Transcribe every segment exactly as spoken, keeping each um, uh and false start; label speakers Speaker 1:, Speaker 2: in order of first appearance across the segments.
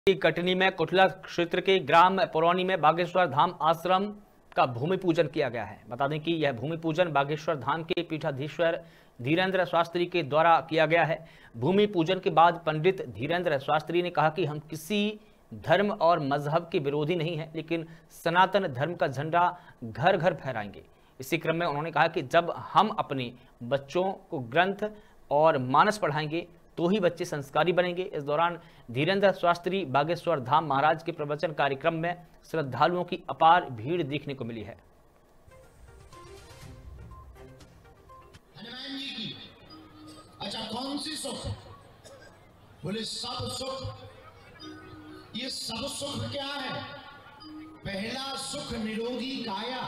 Speaker 1: कटनी में कुटला क्षेत्र के ग्राम परौनी में बागेश्वर धाम आश्रम का भूमि पूजन किया गया है। बता दें कि यह भूमि पूजन बागेश्वर धाम के पीठाधीश्वर धीरेन्द्र शास्त्री के द्वारा किया गया है। भूमि पूजन के बाद पंडित धीरेन्द्र शास्त्री ने कहा कि हम किसी धर्म और मजहब के विरोधी नहीं हैं, लेकिन सनातन धर्म का झंडा घर घर फहराएंगे। इसी क्रम में उन्होंने कहा कि जब हम अपने बच्चों को ग्रंथ और मानस पढ़ाएंगे तो ही बच्चे संस्कारी बनेंगे। इस दौरान धीरेन्द्र शास्त्री बागेश्वर धाम महाराज के प्रवचन कार्यक्रम में श्रद्धालुओं की अपार भीड़ देखने को मिली है।
Speaker 2: हनुमान जी की अच्छा कौन सी सुख? बोले सब सुख। ये सब सुख क्या है? पहला सुख निरोगी काया।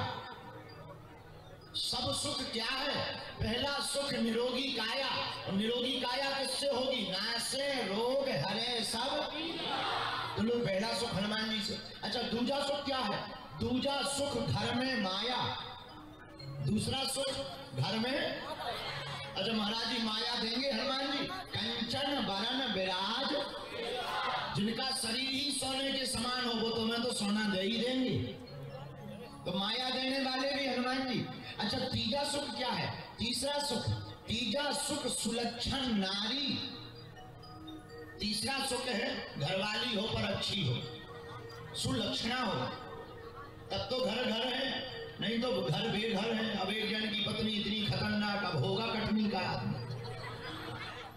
Speaker 2: सब सुख क्या है? पहला सुख निरोगी काया। और निरोगी काया किससे होगी? नासे रोग हरे सब। तो लो पहला सुख हनुमान जी से। अच्छा दूसरा सुख क्या है? दूसरा सुख घर में माया। दूसरा सुख घर में अच्छा महाराज जी माया देंगे हनुमान जी। कंचन बरन विराज, जिनका शरीर ही सोने के समान हो वो तुम्हें तो सोना दे ही देंगे। तो माया देने वाले भी हनुमान जी। अच्छा तीसरा सुख क्या है? तीसरा सुख तीसरा सुख सुलक्षण नारी। तीसरा सुख है घरवाली हो पर अच्छी हो, सुलक्षणा हो, तब तो घर घर है, नहीं तो घर बेघर है। अब एक जन की पत्नी इतनी खतरनाक, अब होगा कटनी का आदमी।